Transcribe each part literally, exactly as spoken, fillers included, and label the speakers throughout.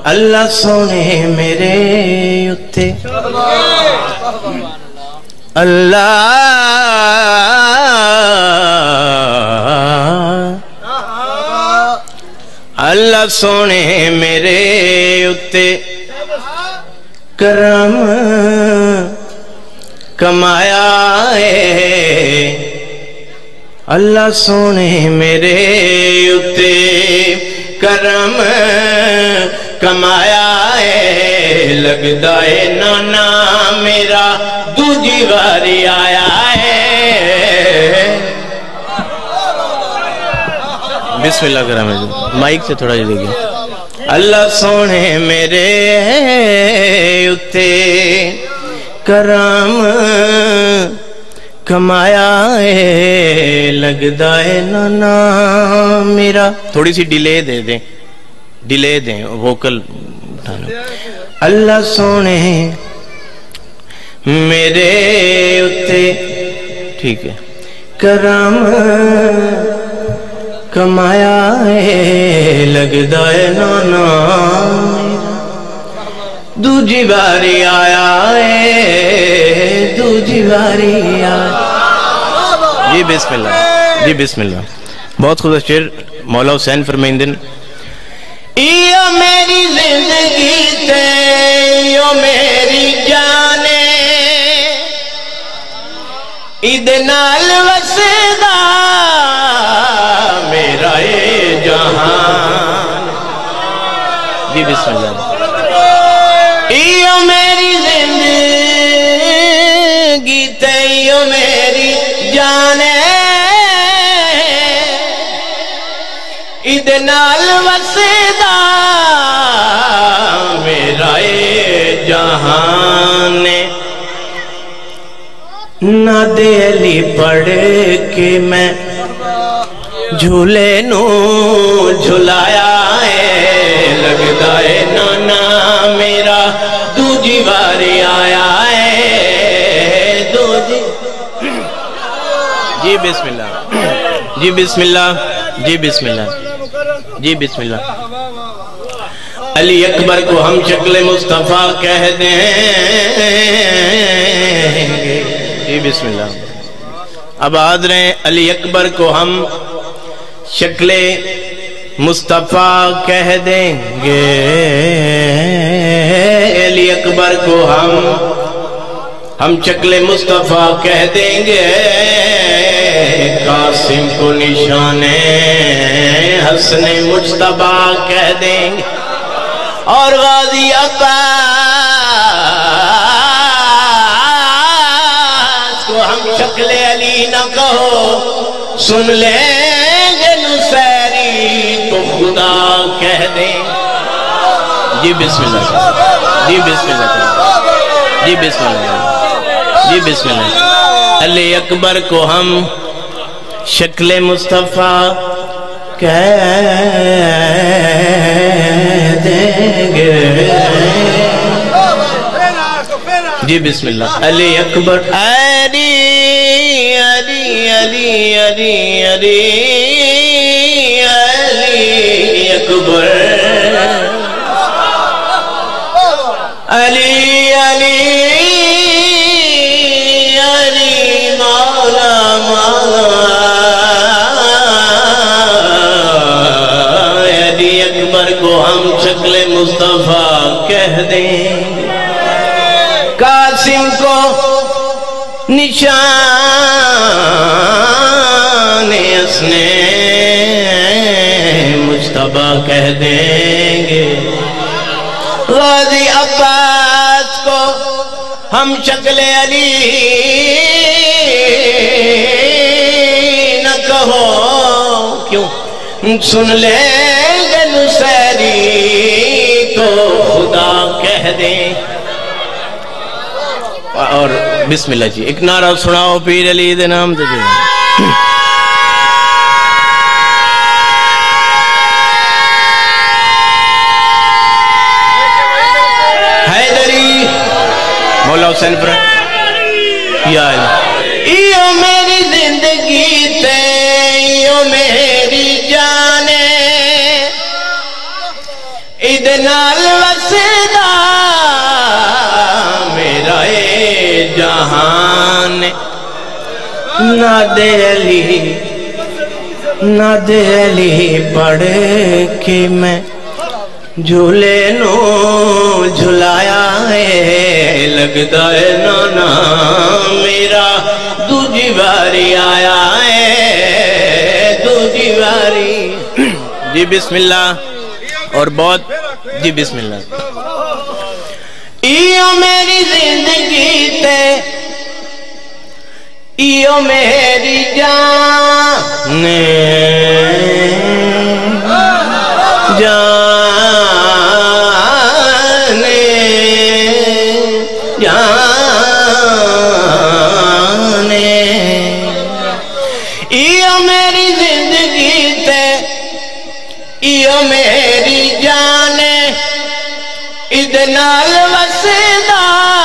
Speaker 1: اللہ سونے میرے اتے اللہ اللہ سونے میرے اتے کرم کمایا ہے اللہ سونے میرے اتے کرم کمایا ہے لگدا ہے نانا میرا دوجی باری آیا ہے بسم اللہ کرم ہے مائک سے تھوڑا جی دیکھیں اللہ سونے میرے اتے کرم کمایا ہے لگدا ہے نانا میرا تھوڑی سی ڈیلے دے دیں ڈیلے دیں ووکل اٹھانا اللہ سونے میرے اتے ٹھیک ہے کرم کمایا ہے لگدا ہے نانا دوجی باری آیا ہے دوجی باری آیا جی بسم اللہ جی بسم اللہ بہت خوبصورت شعر مولا حسین فرمائندن ایو میری زندگی تے ایو میری جانے ادنال وسدا میرا اے جہان جی بسم اللہ ایو میری زندگی تے ایو میری جانے ادنال وسدا میرا اے جہان نہ دلی پڑھ کے میں جھولے نو جھلایا ہے لگدا ہے نانا میرا دوجی باری آیا ہے دوجی جی بسم اللہ جی بسم اللہ جی بسم اللہ جی بسم اللہ علی اکبر کو ہم شکل مصطفیٰ کہہ دیں گے جی بسم اللہ آباد رہیں علی اکبر کو ہم شکل مصطفیٰ کہہ دیں گے علی اکبر کو ہم ہم شکل مصطفیٰ کہہ دیں گے قاسم کو نشان حسن مجتبی کہہ دیں گے اور غازی عباس کو ہم شکل علی نہ کہو سن لیں گے نصیری تو خدا کہہ دیں جی بسم اللہ جی بسم اللہ جی بسم اللہ جی بسم اللہ علی اکبر کو ہم شکل مصطفیٰ کہہ دیں گے جی بسم اللہ علی اکبر علی علی علی علی علی علی اکبر علی علی علی مولا مولا علی اکبر کو ہم شکل مصطفیٰ کہہ دیں قاسم کو نشان حسن مجتبی کہہ دیں گے غازی عباس کو ہم شکل علی نہ کہو کیوں سن لیں گے نصیری تو خدا کہہ دیں اور بسم اللہ جی ایک نعرہ سناؤ پیر علی دے نام دے دے حیدری مولا حسین پر یا ایو میری زندگی تے ایو میری جانے ادنال وسدا میرا اے جہان ناد علی ناد علی پڑھ کے میں جھولے نو جھلایا ہے لگدا ہے نانا میرا دوجی باری آیا ہے دوجی باری جی بسم اللہ اور بہت جی بسم اللہ ایو میری زندگی تے ایو میری جان جان ایو میری زندگی تے ایو میری جان ادنال وسدا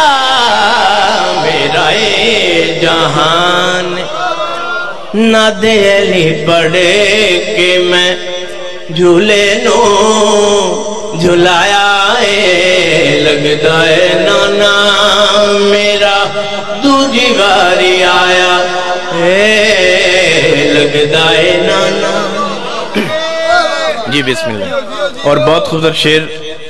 Speaker 1: میرا اے جہان ناد علی پڑھ کے میں جھولے نو جھلایا ہے لگدا ہے نانا میرا دوجی باری آیا ہے لگدا ہے نانا جی بسم اللہ اور بہت خوبصورت شعر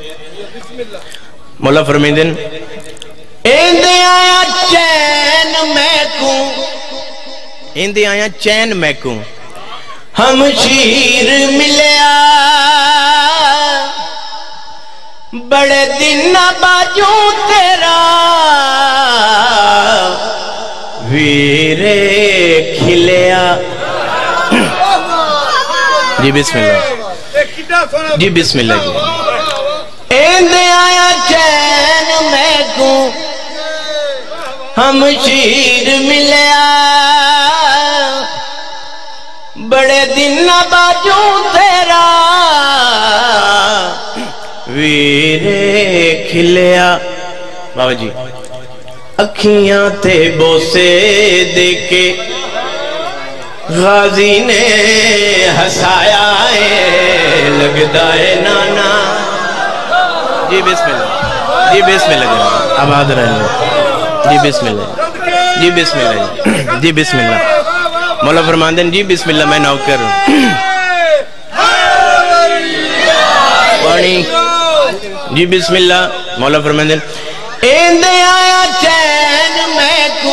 Speaker 1: مولا فرمیندن ایندے آیا چین میں کو ایندے آیا چین میں کو ہم شیر ملیا بڑے دن باجو تیرا ویرے کھلیا جی بسم اللہ جی بسم اللہ جی ایندے آیا چین میں کو ہم شیر ملیا بڑے دن باجو تیرا ویرے کھلیا بابا جی اکھیاں تے بوسے دیکھے غازی نے ہسایا ہے لگدا ہے نانا جی بسم اللہ جی بسم اللہ آباد رہنے جی بسم اللہ جی بسم اللہ جی بسم اللہ مولا فرماندن جی بسم اللہ میں نوکر پانی جی بسم اللہ مولا فرماندن ایندے آیا چین میں کو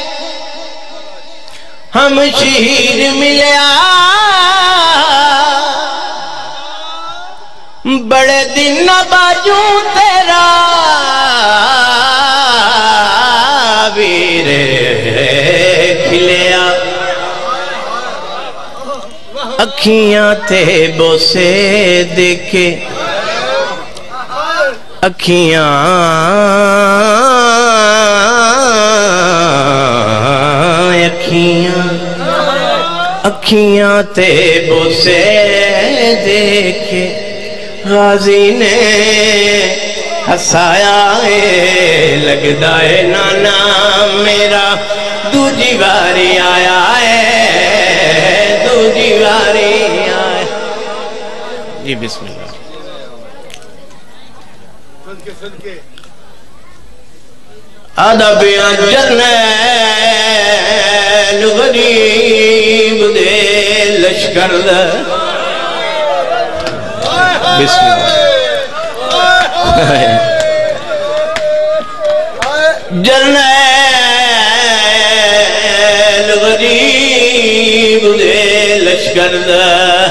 Speaker 1: ہم شیر ملیا بڑے دن باجو تیرا ویرے کھلیا اکھیاں تے بوسے دیکھے اکھیاں اکھیاں اکھیاں تے بوسے دیکھے غازی نے ہسایا ہے لگدا ہے نانا میرا دوجی باری آیا ہے دوجی باری آیا جی بسم اللہ آدھا بیان جرنیل غریب دے لشکر دا بسم اللہ جرنیل غریب دے لشکر دا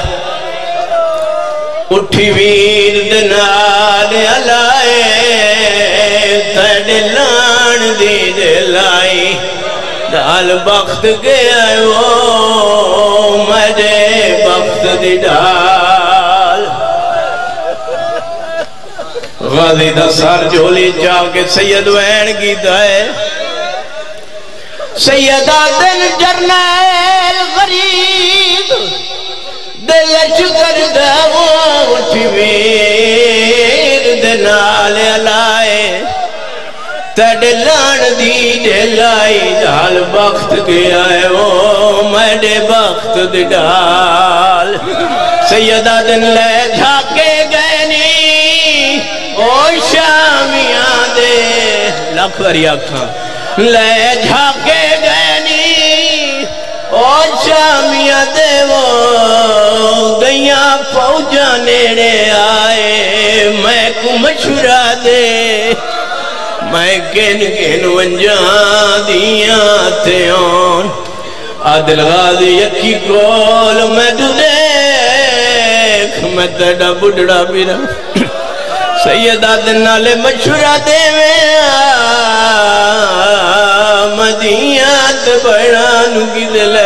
Speaker 1: اٹھی ویر دنال علائے تھڑ لان دی دلائی دال بخت گیا وہ مجھے بخت دی ڈال غازی دا سار جھولی چاہ کے سید وین کی دائے سیدہ دل جرنیل غریب دل شکر داو اٹھی ویر دنال علائے تڑ لان دی دلائی دال بخت گیا ہے وہ میڈے بخت دال سیدہ دن لے جھاکے گئے نی او شامیاں دے لکھ وری آکھاں لے جھاکے گینی او شامیاں دے وہ گیاں فوجا نیڑے آئے میں کو مشورہ دے میں کن کن ونجاں دیاں تھے آن عادل غازی یکی کول میں تو دیکھ میں تیڑا بڑھڑا بیرا سید عادل نالے مشورہ دے میں مدیات بڑھانو کی دلے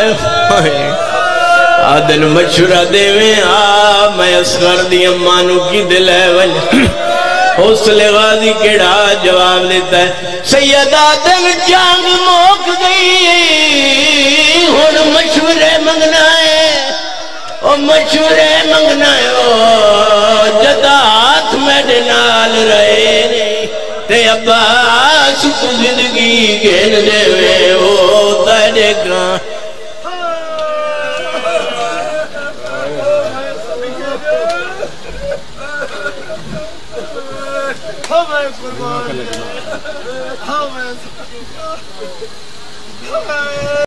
Speaker 1: عادل مشورہ دے میں میں اصغر دی امانو کی دلے وجہ حوصل غازی کیڑا جواب لیتا ہے سید عادل جانگ موک گئی ہون مشورے منگنا ہے او مشورے منگنا ہے او جدات میڈے نال رہے نہیں تے عباس کو زندگی گھن دے وے او تیرے گران ہمیں قربان ہمیں